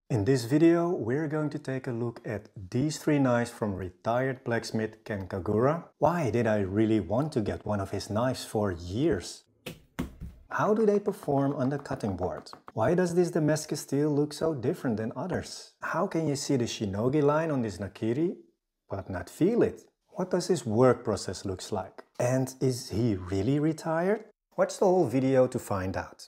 In this video, we're going to take a look at these three knives from retired blacksmith Ken Kageura. Why did I really want to get one of his knives for years? How do they perform on the cutting board? Why does this Damascus steel look so different than others? How can you see the Shinogi line on this Nakiri but not feel it? What does his work process looks like? And is he really retired? Watch the whole video to find out.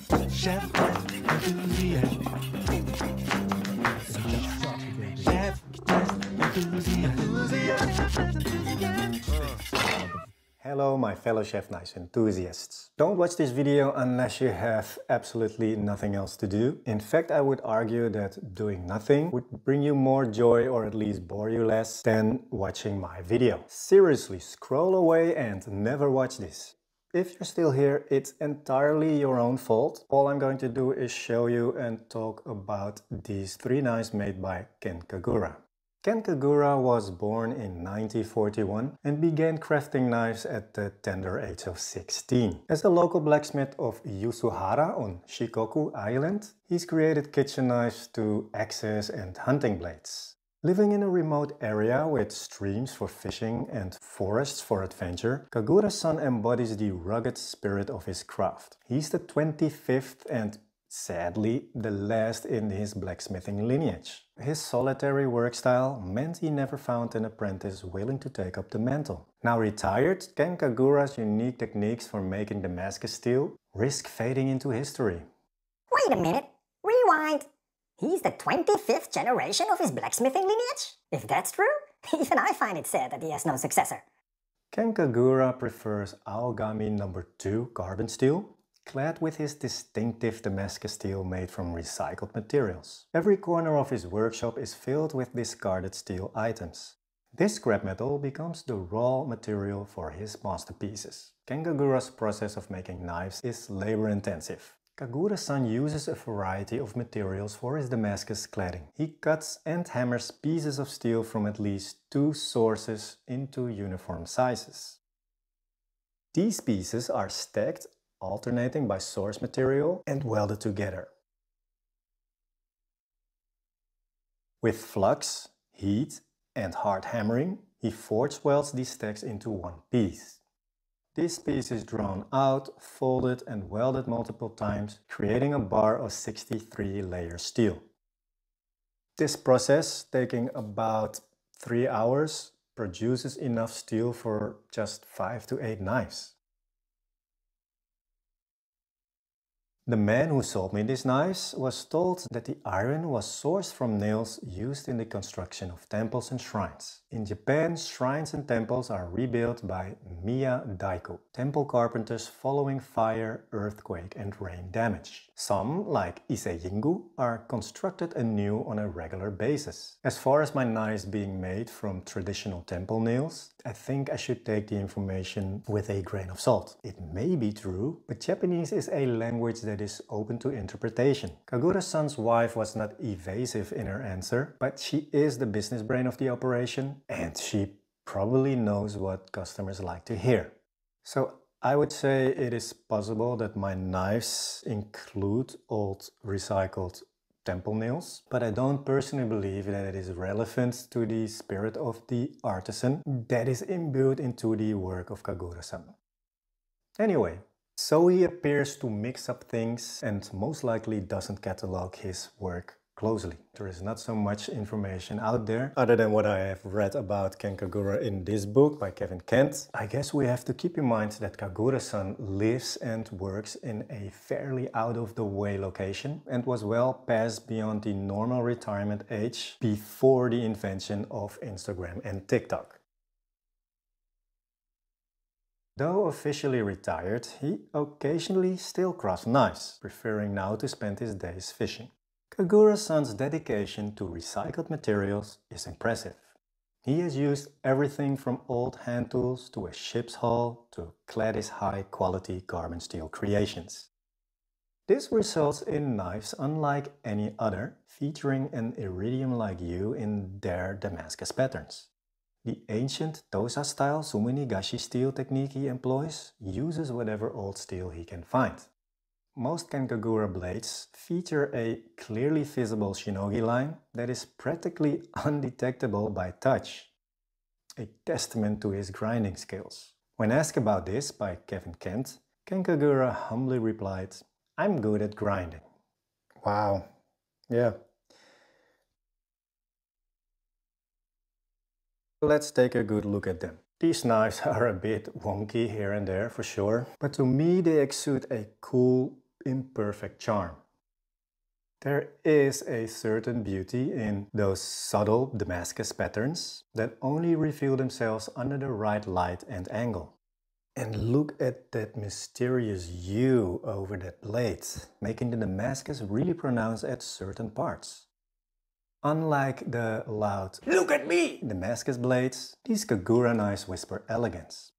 Hello my fellow chef knives enthusiasts. Don't watch this video unless you have absolutely nothing else to do. In fact, I would argue that doing nothing would bring you more joy or at least bore you less than watching my video. Seriously, scroll away and never watch this. If you're still here, it's entirely your own fault. All I'm going to do is show you and talk about these three knives made by Ken Kageura. Ken Kageura was born in 1941 and began crafting knives at the tender age of 16. As a local blacksmith of Yusuhara on Shikoku Island, he's created kitchen knives to axes and hunting blades. Living in a remote area with streams for fishing and forests for adventure, Kageura's son embodies the rugged spirit of his craft. He's the 25th and, sadly, the last in his blacksmithing lineage. His solitary work style meant he never found an apprentice willing to take up the mantle. Now retired, Ken Kageura's unique techniques for making Damascus steel risk fading into history. Wait a minute, rewind! He's the 25th generation of his blacksmithing lineage? If that's true, even I find it sad that he has no successor. Ken Kageura prefers Aogami No. 2 carbon steel, clad with his distinctive Damascus steel made from recycled materials. Every corner of his workshop is filled with discarded steel items. This scrap metal becomes the raw material for his masterpieces. Ken Kageura's process of making knives is labor-intensive. Kageura's son uses a variety of materials for his Damascus cladding. He cuts and hammers pieces of steel from at least two sources into uniform sizes. These pieces are stacked, alternating by source material, and welded together. With flux, heat, and hard hammering, he forge welds these stacks into one piece. This piece is drawn out, folded and welded multiple times, creating a bar of 63 layer steel. This process, taking about 3 hours, produces enough steel for just 5 to 8 knives. The man who sold me these knives was told that the iron was sourced from nails used in the construction of temples and shrines. In Japan, shrines and temples are rebuilt by Miya Daiku, temple carpenters following fire, earthquake and rain damage. Some, like Ise Jingu, are constructed anew on a regular basis. As far as my knives being made from traditional temple nails, I think I should take the information with a grain of salt. It may be true, but Japanese is a language that is open to interpretation. Kageura's son's wife was not evasive in her answer, but she is the business brain of the operation and she probably knows what customers like to hear. So I would say it is possible that my knives include old recycled temple nails, but I don't personally believe that it is relevant to the spirit of the artisan that is imbued into the work of Kageura-san. Anyway, so he appears to mix up things and most likely doesn't catalog his work closely. There is not so much information out there other than what I have read about Ken Kageura in this book by Kevin Kent. I guess we have to keep in mind that Kageura-san lives and works in a fairly out-of-the-way location and was well past beyond the normal retirement age before the invention of Instagram and TikTok. Though officially retired, he occasionally still crafts knives, preferring now to spend his days fishing. Kageura-san's dedication to recycled materials is impressive. He has used everything from old hand tools to a ship's hull to clad his high-quality carbon steel creations. This results in knives unlike any other, featuring an iridium-like hue in their Damascus patterns. The ancient Tosa-style Suminigashi steel technique he employs uses whatever old steel he can find. Most Ken Kageura blades feature a clearly visible Shinogi line that is practically undetectable by touch, a testament to his grinding skills. When asked about this by Kevin Kent, Ken Kageura humbly replied, "I'm good at grinding." Wow, yeah. Let's take a good look at them. These knives are a bit wonky here and there for sure, but to me they exude a cool, imperfect charm. There is a certain beauty in those subtle Damascus patterns that only reveal themselves under the right light and angle. And look at that mysterious hue over that blade, making the Damascus really pronounced at certain parts. Unlike the loud "look at me" Damascus blades, these Kageura knives whisper elegance.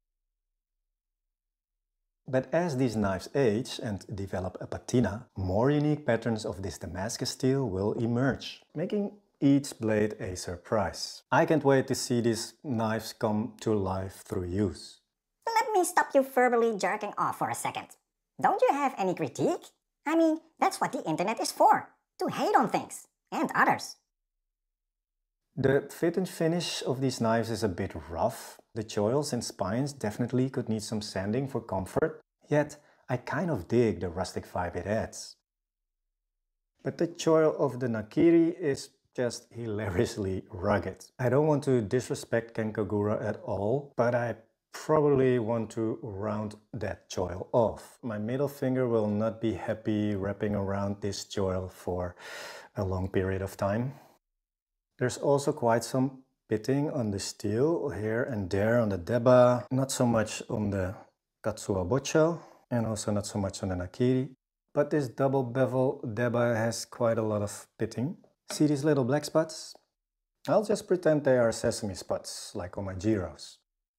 But as these knives age and develop a patina, more unique patterns of this Damascus steel will emerge, making each blade a surprise. I can't wait to see these knives come to life through use. Let me stop you verbally jerking off for a second. Don't you have any critique? I mean, that's what the internet is for, to hate on things and others. The fit and finish of these knives is a bit rough. The choils and spines definitely could need some sanding for comfort, yet I kind of dig the rustic vibe it adds. But the choil of the Nakiri is just hilariously rugged. I don't want to disrespect Ken Kageura at all, but I probably want to round that choil off. My middle finger will not be happy wrapping around this choil for a long period of time. There's also quite some pitting on the steel here and there on the deba, not so much on the Katsuo Bocho and also not so much on the Nakiri. But this double bevel deba has quite a lot of pitting. See these little black spots? I'll just pretend they are sesame spots, like on my gyros.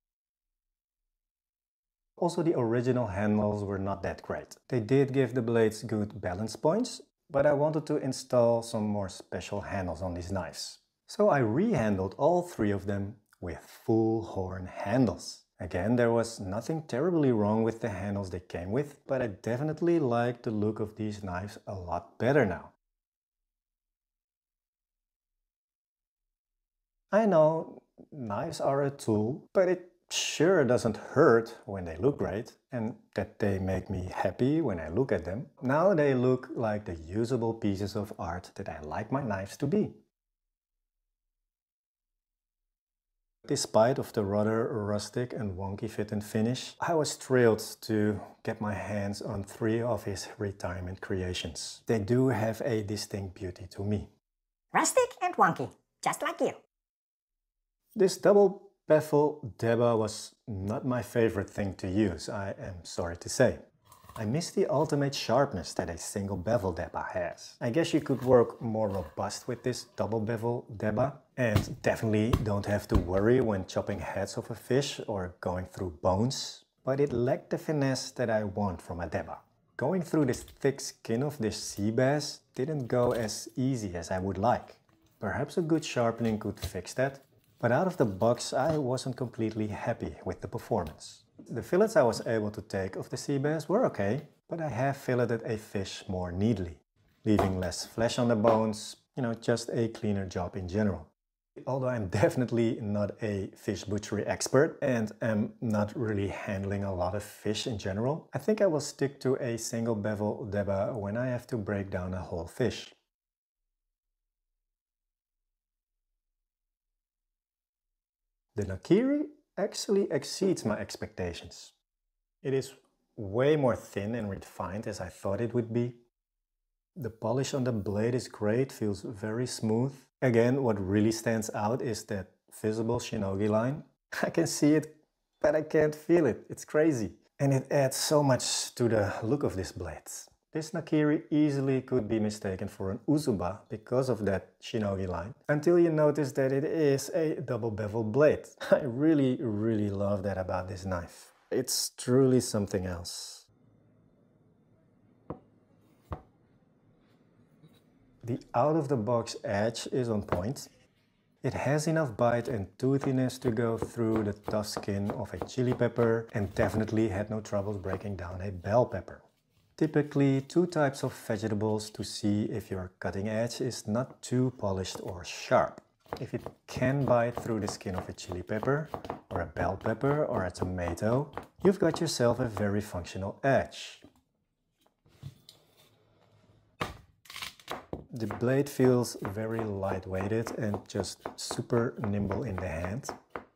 Also, the original handles were not that great. They did give the blades good balance points, but I wanted to install some more special handles on these knives. So I rehandled all three of them with full horn handles. Again, there was nothing terribly wrong with the handles they came with, but I definitely like the look of these knives a lot better now. I know knives are a tool, but it sure doesn't hurt when they look great, and that they make me happy when I look at them. Now they look like the usable pieces of art that I like my knives to be. Despite of the rather rustic and wonky fit and finish, I was thrilled to get my hands on three of his retirement creations. They do have a distinct beauty to me. Rustic and wonky, just like you. This double bevel deba was not my favorite thing to use, I am sorry to say. I miss the ultimate sharpness that a single bevel deba has. I guess you could work more robust with this double bevel deba, and definitely don't have to worry when chopping heads of a fish or going through bones, but it lacked the finesse that I want from a deba. Going through this thick skin of this sea bass didn't go as easy as I would like. Perhaps a good sharpening could fix that, but out of the box I wasn't completely happy with the performance. The fillets I was able to take of the sea bass were okay, but I have filleted a fish more neatly, leaving less flesh on the bones, just a cleaner job in general. Although I'm definitely not a fish butchery expert and am not really handling a lot of fish in general, I think I will stick to a single bevel deba when I have to break down a whole fish. The Nakiri actually exceeds my expectations. It is way more thin and refined as I thought it would be. The polish on the blade is great, feels very smooth. Again, what really stands out is that visible Shinogi line. I can see it, but I can't feel it. It's crazy. And it adds so much to the look of this blade. This Nakiri easily could be mistaken for an Uzuba because of that Shinogi line, until you notice that it is a double bevel blade. I really love that about this knife. It's truly something else. The out-of-the-box edge is on point. It has enough bite and toothiness to go through the tough skin of a chili pepper and definitely had no trouble breaking down a bell pepper. Typically, two types of vegetables to see if your cutting edge is not too polished or sharp. If it can bite through the skin of a chili pepper, or a bell pepper, or a tomato, you've got yourself a very functional edge. The blade feels very lightweighted and just super nimble in the hand.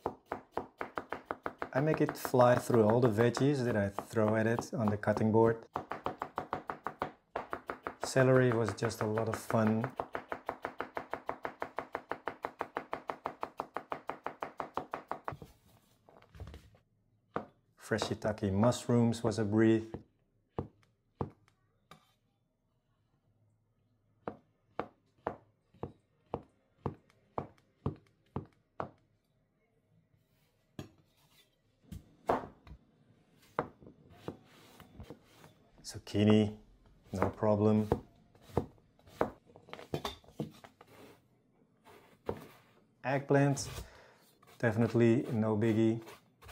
I make it fly through all the veggies that I throw at it on the cutting board. Celery was just a lot of fun. Fresh shiitake mushrooms was a breeze. Zucchini, no problem. Eggplant, definitely no biggie.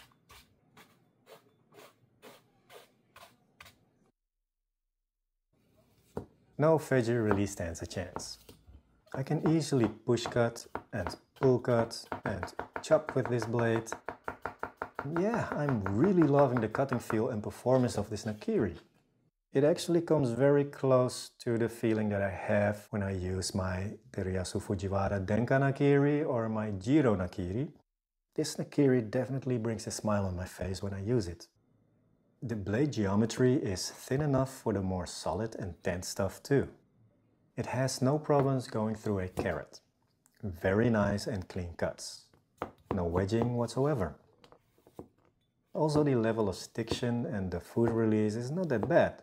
No veggie really stands a chance. I can easily push cut and pull cut and chop with this blade. Yeah, I'm really loving the cutting feel and performance of this Nakiri. It actually comes very close to the feeling that I have when I use my Teriyasu Fujiwara Denka Nakiri or my Jiro Nakiri. This Nakiri definitely brings a smile on my face when I use it. The blade geometry is thin enough for the more solid and dense stuff too. It has no problems going through a carrot. Very nice and clean cuts. No wedging whatsoever. Also, the level of stiction and the food release is not that bad.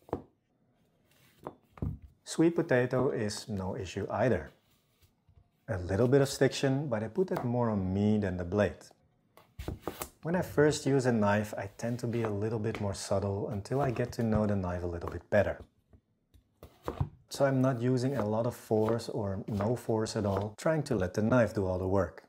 Sweet potato is no issue either. A little bit of stiction, but I put that more on me than the blade. When I first use a knife, I tend to be a little bit more subtle until I get to know the knife a little bit better. So I'm not using a lot of force or no force at all, trying to let the knife do all the work.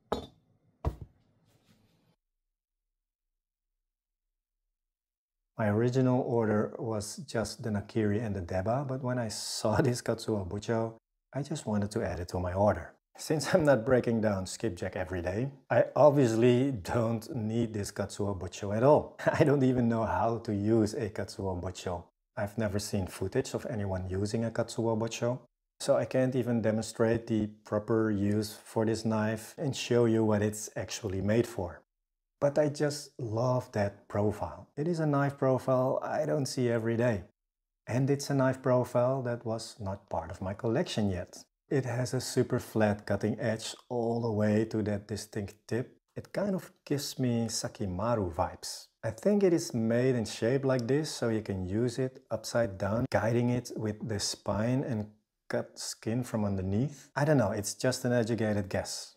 My original order was just the Nakiri and the Deba, but when I saw this Katsuo Bucho, I just wanted to add it to my order. Since I'm not breaking down skipjack every day, I obviously don't need this Katsuo Bucho at all. I don't even know how to use a Katsuo Bucho. I've never seen footage of anyone using a Katsuo Bucho, so I can't even demonstrate the proper use for this knife and show you what it's actually made for. But I just love that profile. It is a knife profile I don't see every day. And it's a knife profile that was not part of my collection yet. It has a super flat cutting edge all the way to that distinct tip. It kind of gives me Sakimaru vibes. I think it is made and shaped like this so you can use it upside down, guiding it with the spine and cut skin from underneath. I don't know, it's just an educated guess.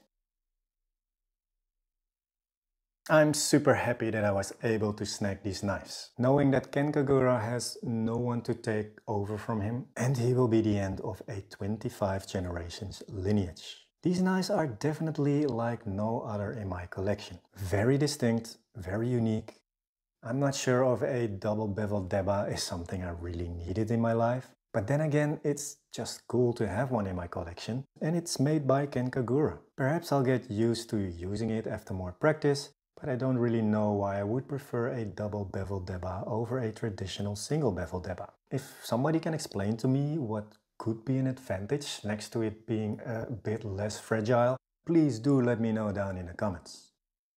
I'm super happy that I was able to snag these knives, knowing that Ken Kageura has no one to take over from him, and he will be the end of a 25 generations lineage. These knives are definitely like no other in my collection. Very distinct, very unique. I'm not sure if a double bevel Deba is something I really needed in my life, but then again, it's just cool to have one in my collection, and it's made by Ken Kageura. Perhaps I'll get used to using it after more practice, but I don't really know why I would prefer a double bevel Deba over a traditional single bevel Deba. If somebody can explain to me what could be an advantage next to it being a bit less fragile, please do let me know down in the comments.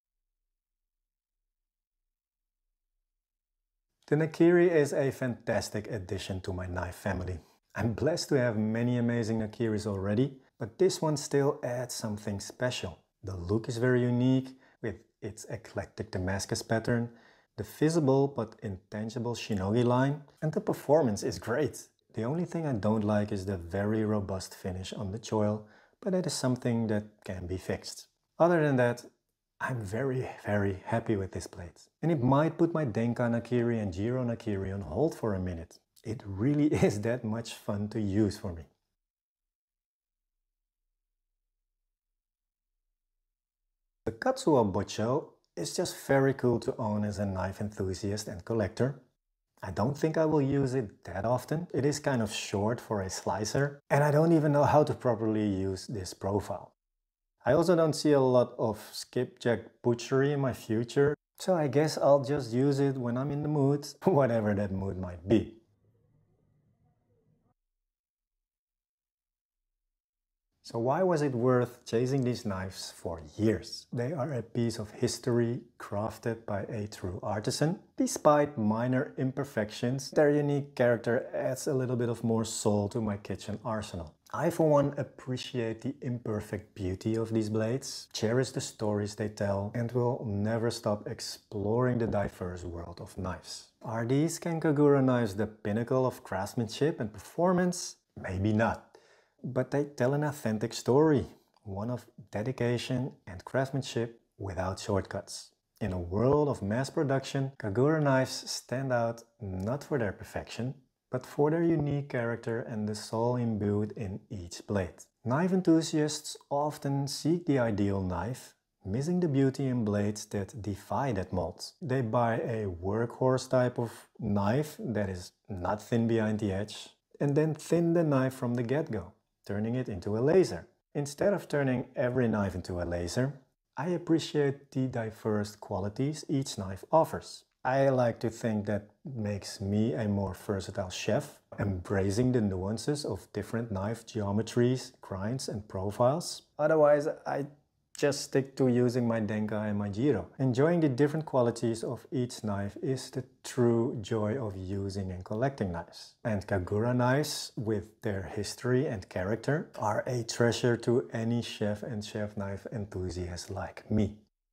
The Nakiri is a fantastic addition to my knife family. I'm blessed to have many amazing Nakiris already, but this one still adds something special. The look is very unique, with its eclectic Damascus pattern, the visible but intangible Shinogi line, and the performance is great. The only thing I don't like is the very robust finish on the choil, but that is something that can be fixed. Other than that, I'm very happy with this blade. And it might put my Denka Nakiri and Jiro Nakiri on hold for a minute. It really is that much fun to use for me. The Katsuo Bucho is just very cool to own as a knife enthusiast and collector. I don't think I will use it that often. It is kind of short for a slicer, and I don't even know how to properly use this profile. I also don't see a lot of skipjack butchery in my future, so I guess I'll just use it when I'm in the mood, whatever that mood might be. So why was it worth chasing these knives for years? They are a piece of history crafted by a true artisan. Despite minor imperfections, their unique character adds a little bit of more soul to my kitchen arsenal. I for one appreciate the imperfect beauty of these blades, cherish the stories they tell, and will never stop exploring the diverse world of knives. Are these Ken Kageura knives the pinnacle of craftsmanship and performance? Maybe not. But they tell an authentic story, one of dedication and craftsmanship without shortcuts. In a world of mass production, Kageura knives stand out not for their perfection, but for their unique character and the soul imbued in each blade. Knife enthusiasts often seek the ideal knife, missing the beauty in blades that defy that mold. They buy a workhorse type of knife that is not thin behind the edge, and then thin the knife from the get-go, turning it into a laser. Instead of turning every knife into a laser, I appreciate the diverse qualities each knife offers. I like to think that makes me a more versatile chef, embracing the nuances of different knife geometries, grinds and profiles. Otherwise, I just stick to using my Denka and my Giro. Enjoying the different qualities of each knife is the true joy of using and collecting knives. And Kageura knives, with their history and character, are a treasure to any chef and chef knife enthusiast like me.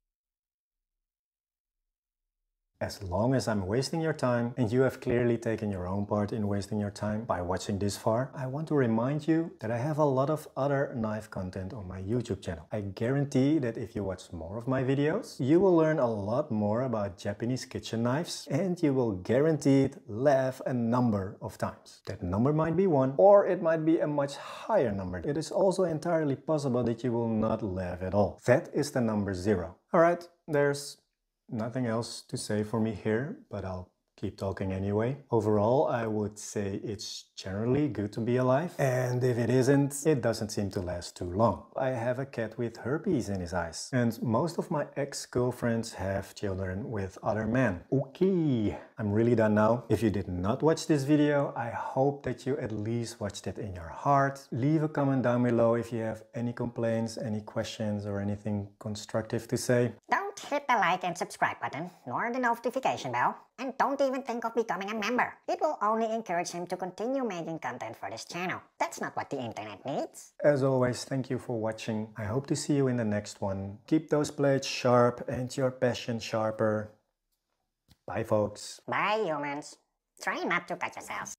As long as I'm wasting your time, and you have clearly taken your own part in wasting your time by watching this far, I want to remind you that I have a lot of other knife content on my YouTube channel. I guarantee that if you watch more of my videos, you will learn a lot more about Japanese kitchen knives, and you will guaranteed laugh a number of times. That number might be 1, or it might be a much higher number. It is also entirely possible that you will not laugh at all. That is the number 0. Alright, there's nothing else to say for me here, but I'll keep talking anyway. Overall, I would say it's generally good to be alive, and if it isn't, it doesn't seem to last too long. I have a cat with herpes in his eyes, and most of my ex-girlfriends have children with other men. Okay, I'm really done now. If you did not watch this video, I hope that you at least watched it in your heart. Leave a comment down below if you have any complaints, any questions, or anything constructive to say. Don't hit the like and subscribe button, nor the notification bell, and don't even think of becoming a member. It will only encourage him to continue making content for this channel. That's not what the internet needs. As always, thank you for watching. I hope to see you in the next one. Keep those blades sharp and your passion sharper. Bye, folks. Bye, humans. Try not to cut yourselves.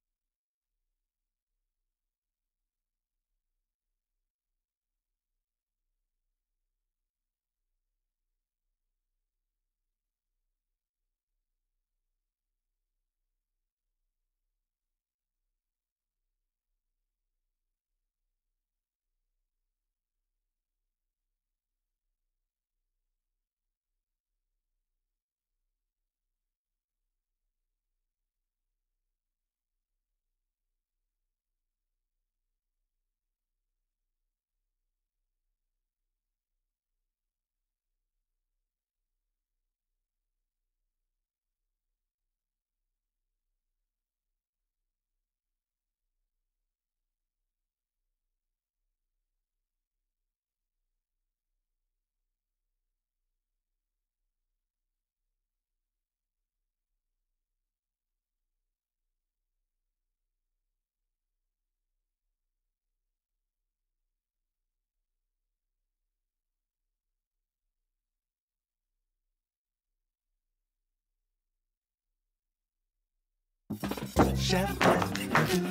Chef,